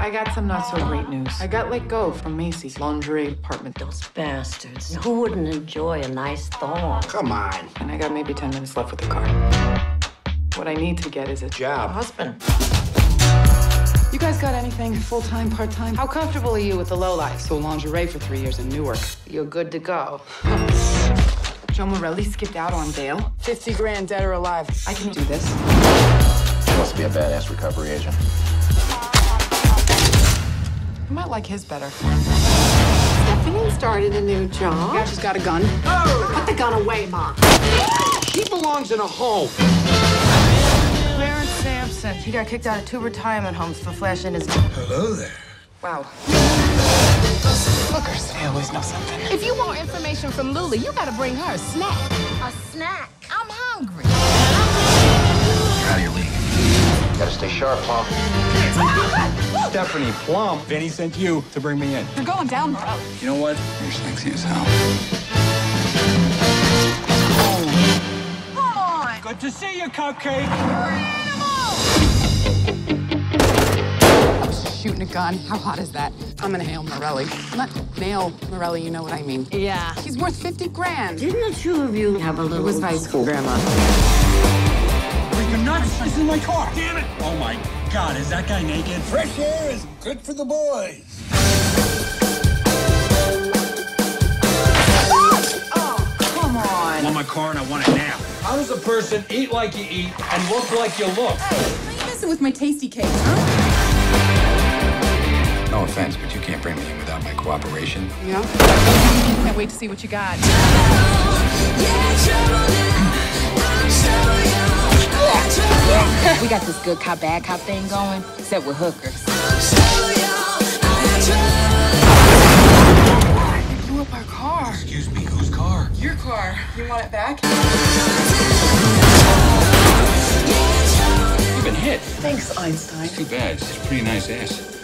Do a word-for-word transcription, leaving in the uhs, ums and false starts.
I got some not so great news. I got let go from Macy's lingerie department. Those bastards. Who wouldn't enjoy a nice thong? Come on. And I got maybe ten minutes left with the car. What I need to get is a Job. Husband. You guys got anything full-time, part-time? How comfortable are you with the lowlife? So lingerie for three years in Newark. You're good to go. Joe Morelli skipped out on bail. fifty grand, dead or alive. I can do this. Must be a badass recovery agent. I might like his better. Stephanie started a new job. Yeah, she's got a gun. Put the gun away, Mom. He belongs in a home. Clarence Sampson. He got kicked out of two retirement homes for flashing his... Hello there. Wow. Hookers, they always know something. If you want information from Lula, you gotta bring her a snack. A snack. I'm hungry. You're out of your league. Gotta stay sharp, Plum. Stephanie Plum. Vinny sent you to bring me in. You're going down the road. You know what? You're sexy as hell. Come on. Good to see you, Cupcake. Shooting a gun. How hot is that? I'm gonna hail Morelli. Not nail Morelli, you know what I mean. Yeah. He's worth fifty grand. Didn't the two of you have a little... It was high school, Grandma. Are you nuts? This is my car. Damn it. Oh, my God. Is that guy naked? Fresh air is good for the boys. Come on. I want my car and I want it now. How does a person eat like you eat and look like you look? Hey, you messing with my tasty cake, huh? No offense, but you can't bring me in without my cooperation. Yeah? Can't wait to see what you got. We got this good cop, bad cop thing going, except with hookers. You blew up our car. Excuse me, whose car? Your car. You want it back? You've been hit. Thanks, Einstein. Too bad. She's a pretty nice ass.